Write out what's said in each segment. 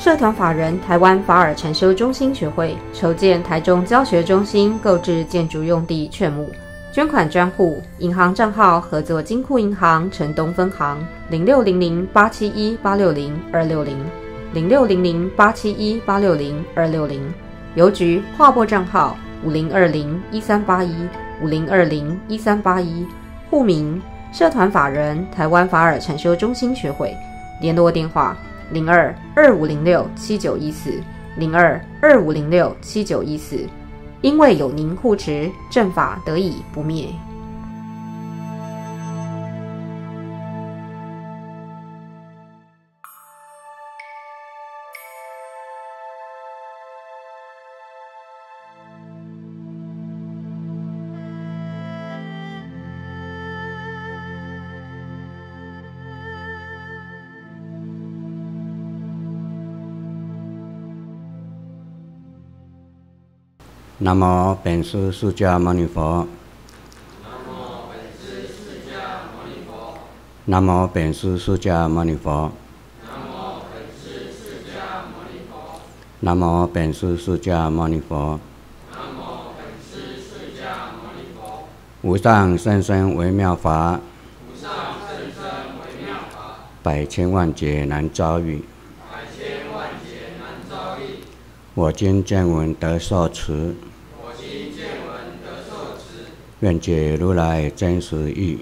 社团法人台湾法尔禅修中心学会筹建台中教学中心购置建筑用地劝募，捐款专户银行账号合作金库银行城东分行0600871860 邮局划拨账号5020138150201381，户名社团法人台湾法尔禅修中心学会，联络电话02-2506-7914 因为有您护持，正法得以不灭。 南无本师释迦牟尼佛。南无本师释迦牟尼佛。南无本师释迦牟尼佛。无上甚深微妙法，百千万劫难遭遇。我今见闻得受持，愿解如来真实义。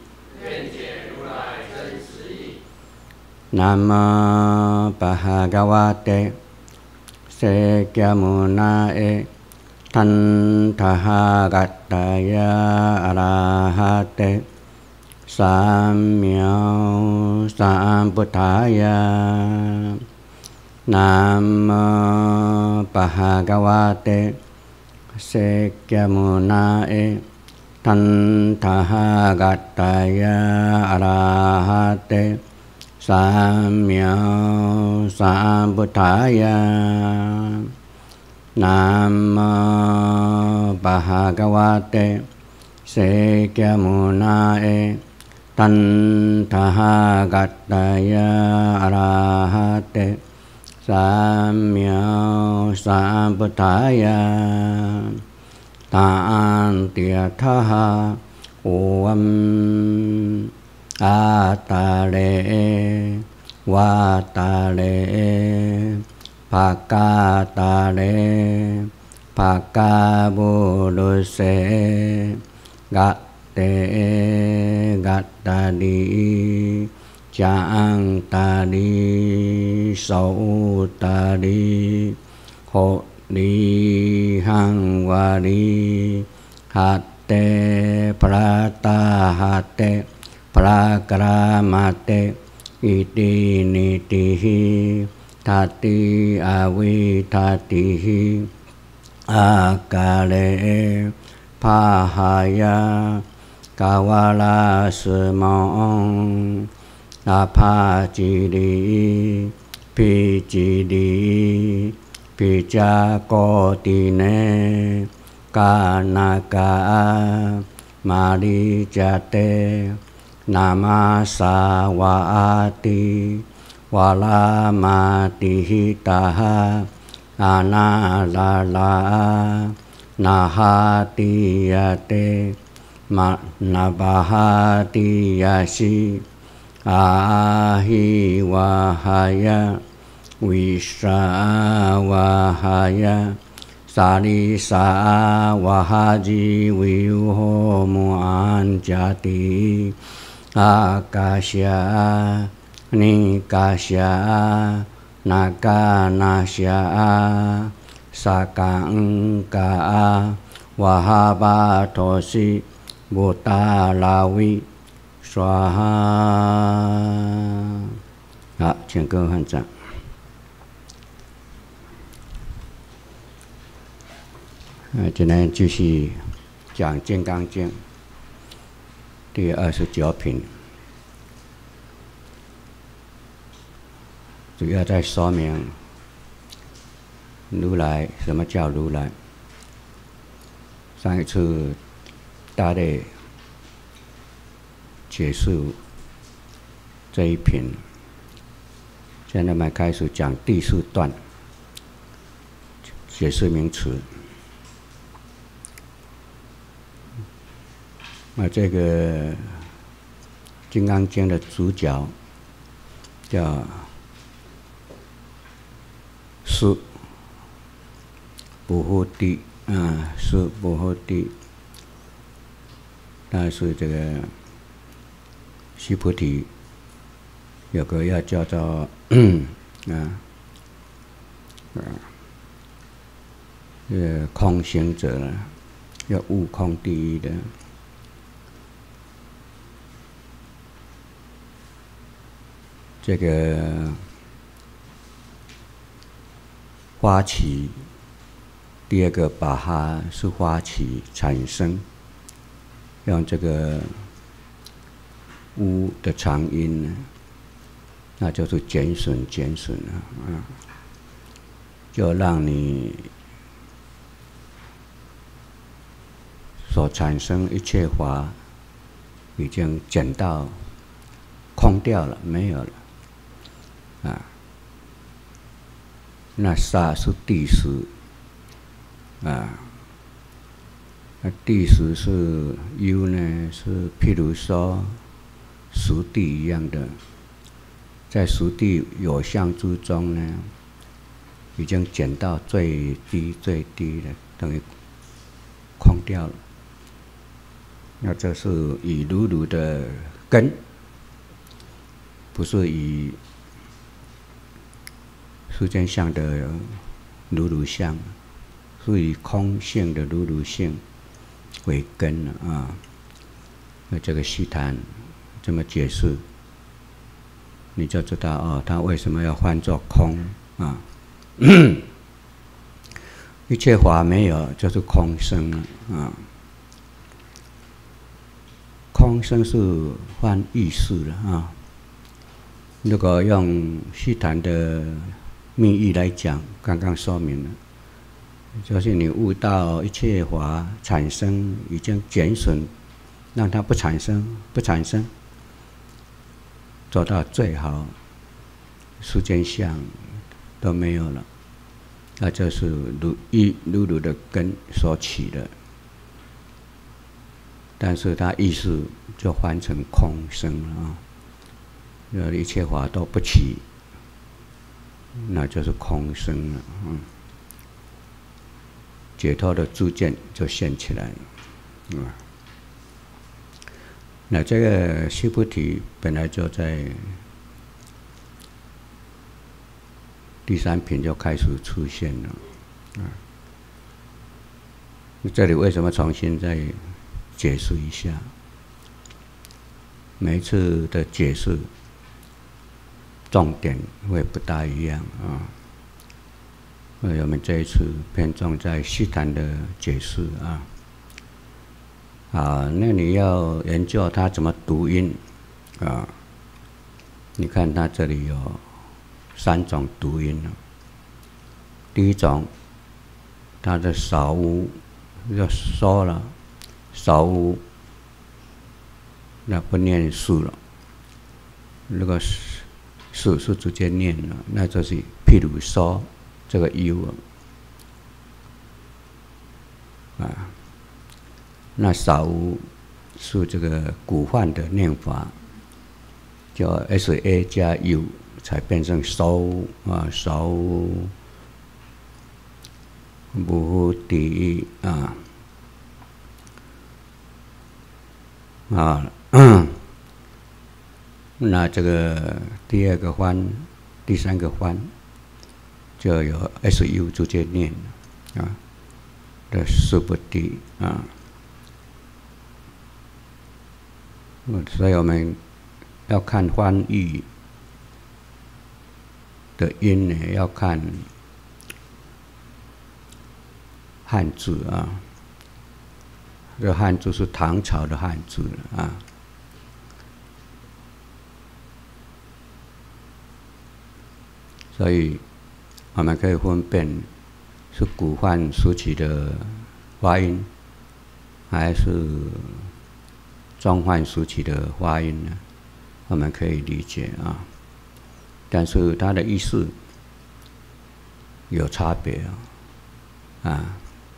南无巴哈瓦帝释迦牟尼坦他哈嘎达呀阿拉哈帝三藐三菩提呀。南无巴哈瓦帝释迦牟尼坦他哈嘎达呀阿拉哈帝三藐三菩提呀。南无巴哈瓦帝释迦牟尼坦他哈嘎达呀阿拉哈帝三藐三菩提呀。当地他哈乌嗡阿达咧瓦达咧帕嘎达咧帕嘎布鲁塞嘎得嘎达利将达利手达利后利行瓦利哈得普拉达哈得普拉格拉玛得伊蒂尼蒂塔蒂阿维塔蒂阿嘎勒帕哈呀嘎瓦拉斯蒙阿帕吉利毗吉利毗迦哥提呢嘎那嘎玛利迦得那玛萨瓦阿提瓦拉玛提达哈阿那拉拉那哈提亚得玛那巴哈提亚西阿希瓦哈呀维沙瓦哈呀萨利萨瓦哈吉维尤霍姆安加提阿嘎夏尼嘎夏那嘎那夏萨嘎嘎瓦哈巴托西布达拉维刷哈。好，请各位汉长。今天继续讲《金刚经》第29品，主要在说明如来，什么叫如来。上一次大类结束这一品，现在我们开始讲第四段。 解释名词。这个《金刚经》的主角叫释不护地释不护地，但是这个须菩提有个要叫做空行者呢，要悟空第一的。这个发起第二个把它是发起产生，用这个乌的长音呢，那就是减损了就让你所产生一切法已经减到空掉了，没有了。那萨是第十那第十是 U 呢，是譬如说实地一样的，在实地有相之中呢，已经减到最低的，等于空掉了。那这是以如如的根，不是以世间相的如如相，是以空性的如如性为根那这个细谈这么解释，你就知道他为什么要换作空一切法没有，就是空生了空生是换意识了如果用细谈的密意来讲，刚刚说明了，就是你悟到一切法产生已经减损，让它不产生，做到最好，世间相都没有了，那就是如如的根所起的，但是它意识就换成空生了一切法都不起，那就是空生了解脱的诸见就现起来了那这个须菩提本来就在第三品就开始出现了这里为什么重新再解释一下？每一次的解释重点会不大一样我们这一次偏重在细谈的解释那你要研究它怎么读音你看它这里有3种读音第一种，它的少无就说了，少无那不念数了，如果是直接念了，那就是譬如说这个 U 那少无是这个古梵的念法，叫 SA 加 U 才变成收收无敌那这个第二个梵、第三个梵就有 SU 直接念的是不敌所以我们要看翻译的音呢，要看汉字这汉字是唐朝的汉字所以我们可以分辨是古梵时期的发音，还是中梵时期的发音呢？我们可以理解但是它的意思有差别啊。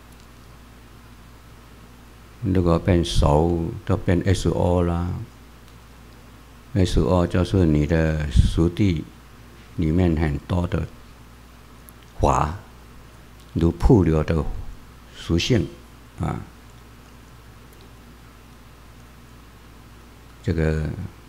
如果变熟，就变 SO 啦。SO 就是你的熟地里面很多的华，如瀑流的属性啊。这个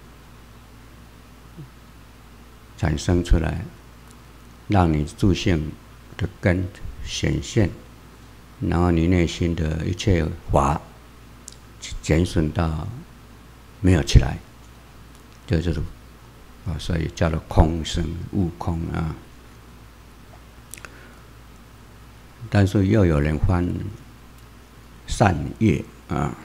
产生出来，让你住性的根显现，然后你内心的一切华减损到没有起来，就是所以叫做空生悟空啊。但是又有人翻善业啊。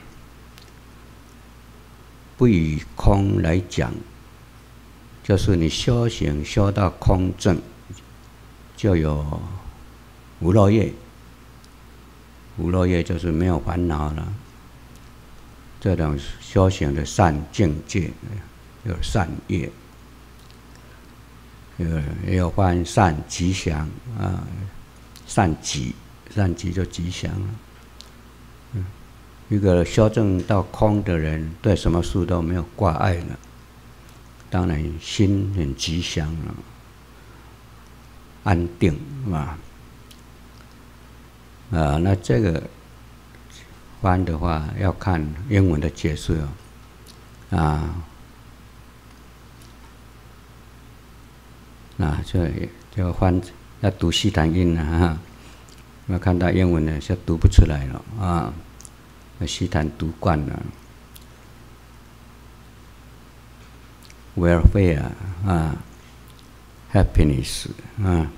不以空来讲，就是你修行修到空正，就有无漏业。无漏业就是没有烦恼了。这种修行的善境界，有善业，也有翻善吉祥啊，善吉就吉祥了。一个修正到空的人，对什么事都没有挂碍了，当然心很吉祥了，安定啊。那这个翻的话，要看英文的解释啊。就翻要读西坛音啊，要看到英文呢，就读不出来了啊。西坛读惯了 ，welfare 啊 ，happiness 啊，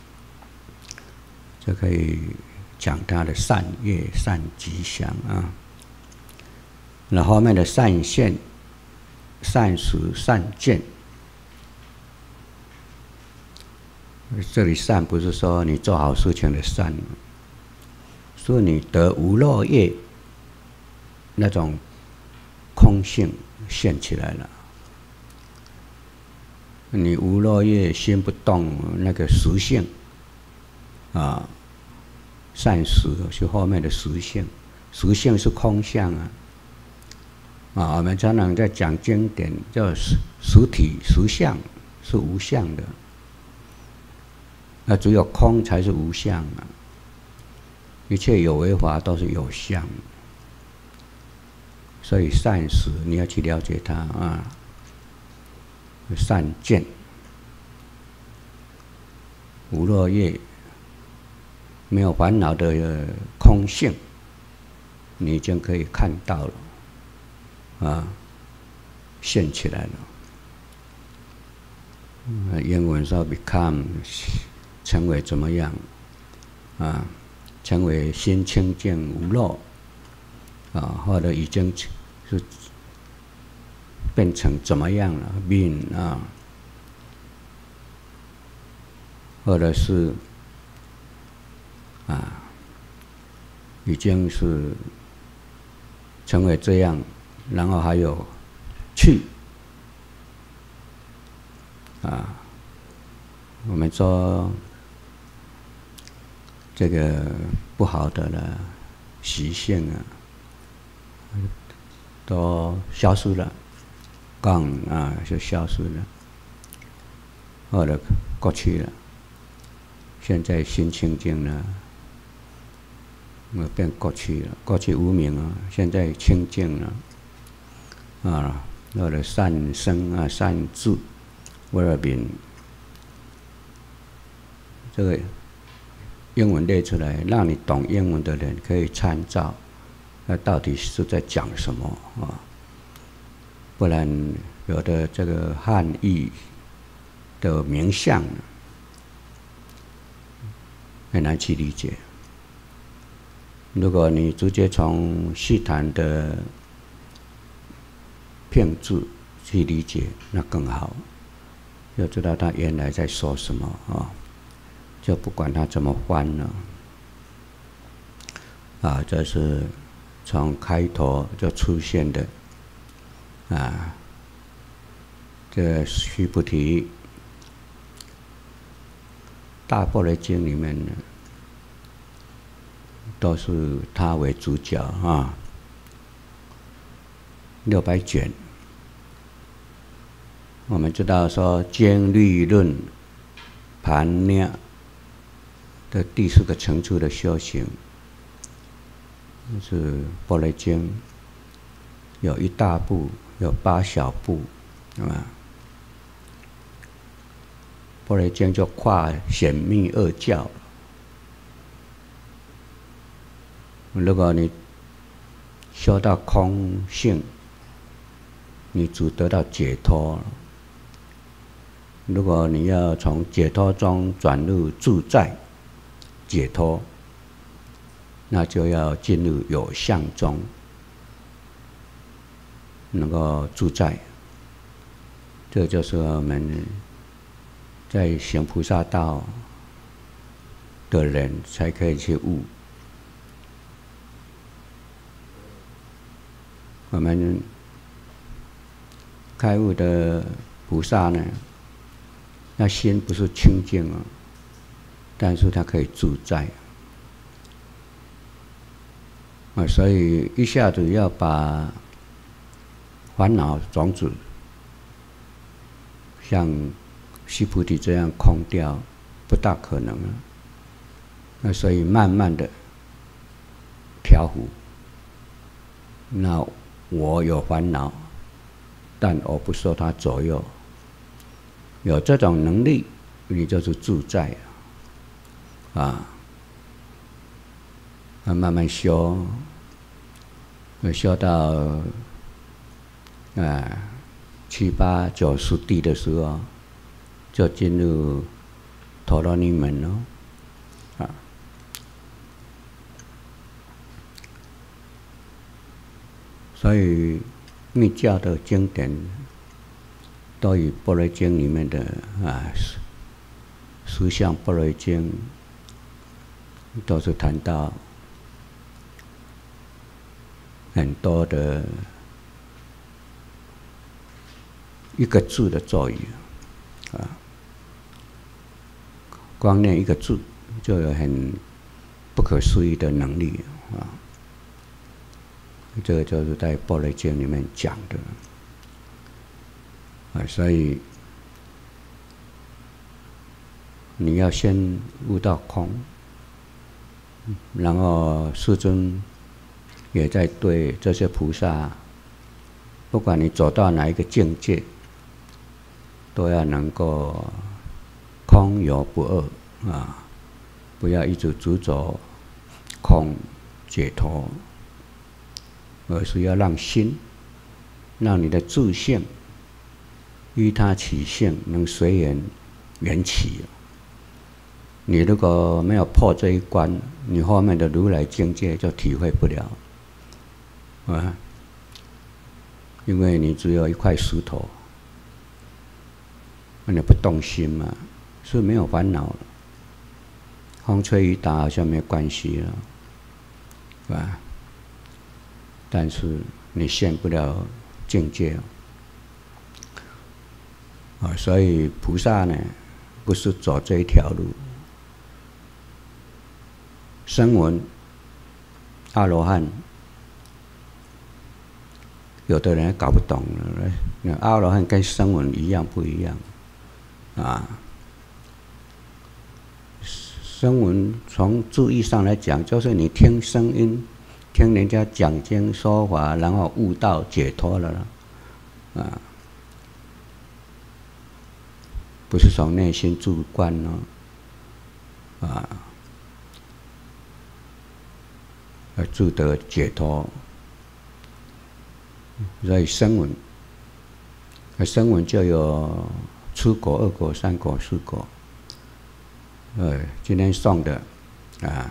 就可以讲他的善业、善吉祥啊。那后面的善现、善识、善见，这里善不是说你做好事情的善，是你得无漏业。那种空性现起来了，你无漏业心不动，那个实性啊，善识是后面的实性，实性是空相啊。我们常常在讲经典，叫实体实相是无相的，那只有空才是无相啊。一切有为法都是有相。所以善识你要去了解它啊，善见无漏业没有烦恼的空性，你已经可以看到了啊，现起来了。英文说 become 成为怎么样啊？成为心清净无漏啊，或者已经是变成怎么样了 being 啊，或者是已经是成为这样，然后还有去我们说这个不好的了习性都消失了，就消失了，或者过去了。现在心清净了，变过去了。过去无明现在清净了或者善生善住 well-being， 这个英文列出来，让你懂英文的人可以参照。那到底是在讲什么不然有的这个汉译的名相很难去理解。如果你直接从戏坛的片字去理解，那更好，要知道他原来在说什么就不管他怎么翻了这是从开头就出现的这须菩提大般若经里面都是他为主角啊。600卷，我们知道说经律论盘涅的第4个层次的修行，是般若经，有1大部，有8小部，啊。般若经就跨显密2教。如果你修到空性，你只得到解脱；如果你要从解脱中转入自在解脱，那就要进入有相中，能够自在。这就是我们在行菩萨道的人才可以去悟。我们开悟的菩萨呢，那心不是清净啊，但是他可以自在啊，所以一下子要把烦恼种子像须菩提这样空掉，不大可能啊。那所以慢慢的调伏。那我有烦恼，但我不受它左右。有这种能力，你就是自在啊！慢慢修，修到7、8、9、10地的时候，就进入陀罗尼门了啊。所以密教的经典都以般若经里面的十相般若经都是谈到很多的一个字的咒语啊，光念一个字就有很不可思议的能力啊。这个就是在般若经里面讲的啊，所以你要先悟到空，然后世尊也在对这些菩萨，不管你走到哪一个境界，都要能够空有不二啊，不要一直执着空解脱。而是要让心，让你的自性依他起性，能随缘起。你如果没有破这一关，你后面的如来境界就体会不了啊！因为你只有一块石头，你不动心嘛，是没有烦恼了。风吹雨打好像没关系了，是吧？但是你现不了境界啊，所以菩萨呢，不是走这一条路。声闻、阿罗汉，有的人搞不懂了，那阿罗汉跟声闻一样不一样啊？声闻从字义上来讲，就是你听声音。听人家讲经说法，然后悟道解脱了啊，不是从内心主观啊，而自得解脱。所以声闻，声闻就有初果、2果、3果、4果。今天送的啊。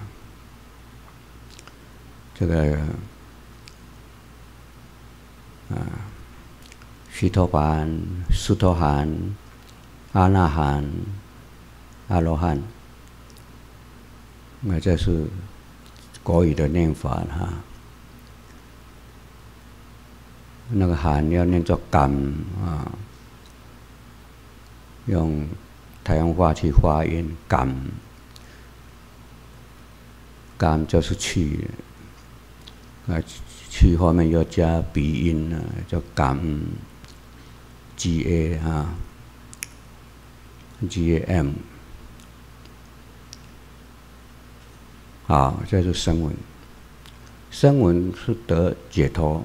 这个须陀洹、斯陀含、阿那含、阿罗汉，这是国语的念法哈。那个含要念作感啊，用台湾话去发音感。 感就是去，去后面又加鼻音啊，叫感 ，GA 啊 ，GAM， 好，这是声闻。声闻是得解脱。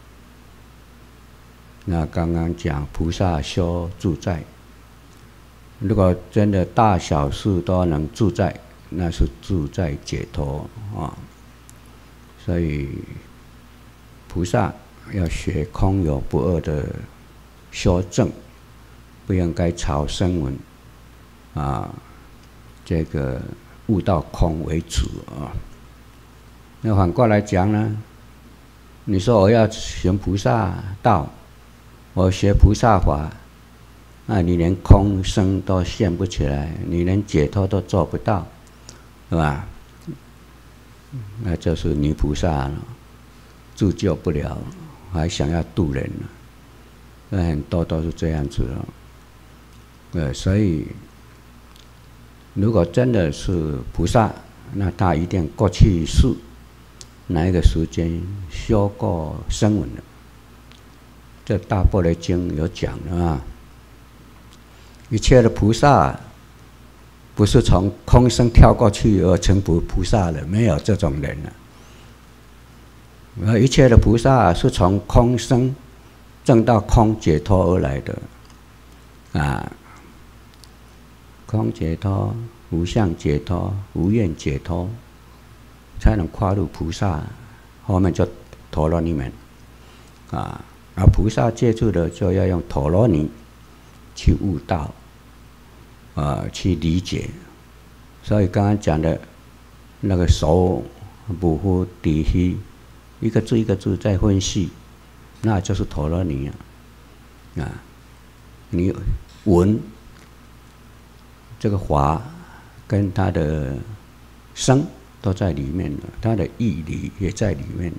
那刚刚讲菩萨修自在，如果真的大小事都能自在，那是自在解脱啊。所以菩萨要学空有不二的修正，不应该朝声闻啊这个悟到空为主啊。那反过来讲呢，你说我要行菩萨道，我学菩萨法，那你连空生都现不起来，你连解脱都做不到，是吧？那就是泥菩萨了，自救不了，还想要度人了，那很多都是这样子了。所以如果真的是菩萨，那他一定过去世哪一个时间修过声闻的。这大般若经有讲的啊，一切的菩萨不是从空生跳过去而成菩萨的，没有这种人了。而一切的菩萨是从空生证到空解脱而来的啊，空解脱、无相解脱、无愿解脱，才能跨入菩萨，后面就陀罗尼门啊。而菩萨接触的就要用陀罗尼去悟道，去理解。所以刚刚讲的那个手不乎底虚，一个字一个字在分析，那就是陀罗尼啊。你闻这个法跟它的声都在里面了，它的义理也在里面了。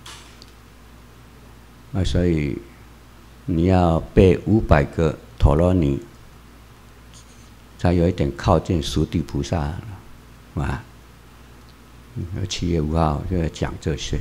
所以你要背500个陀罗尼，才有一点靠近熟地菩萨了，啊！7月5号就要讲这些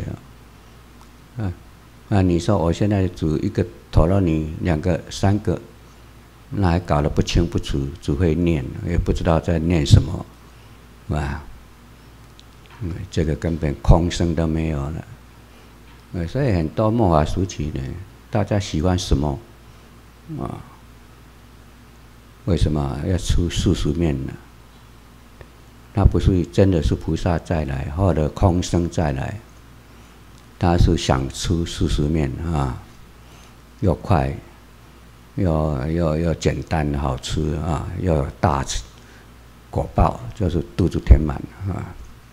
了。你说我现在只一个陀罗尼，2个、3个，那还搞得不清不楚，只会念，也不知道在念什么，啊！这个根本空声都没有了。所以很多末法时期呢，大家喜欢什么啊？为什么要出世俗面呢？他不是真的是菩萨再来，或者空生再来，他是想出世俗面啊，又快，又简单好吃啊，又有大果报，就是肚子填满啊。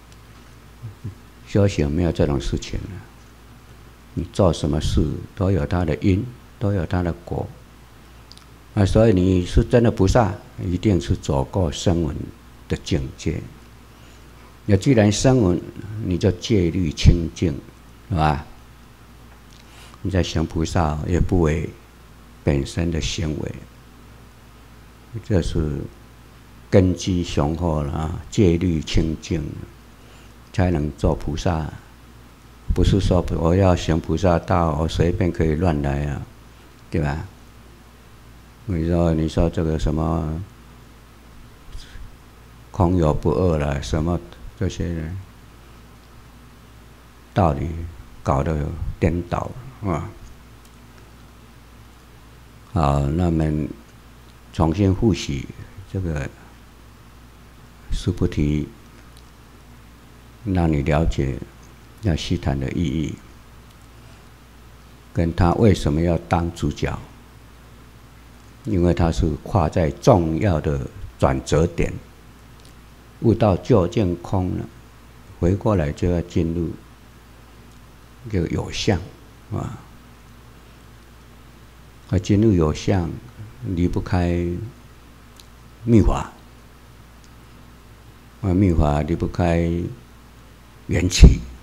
修行没有这种事情了。你做什么事都有它的因，都有它的果，所以你是真的菩萨，一定是走过声闻的境界。那既然声闻，你就戒律清净，是吧？你在行菩萨也不为本身的行为，这是根基雄厚了啊，戒律清净，才能做菩萨。不是说我要行菩萨道，我随便可以乱来啊，对吧？你说这个什么空有不二了，什么这些道理搞得颠倒啊！好，那我们重新复习这个须菩提，让你了解要西谈的意义，跟他为什么要当主角，因为他是跨在重要的转折点，悟到究竟空了，回过来就要进入这个有相啊，而进入有相离不开密法，密法离不开缘起。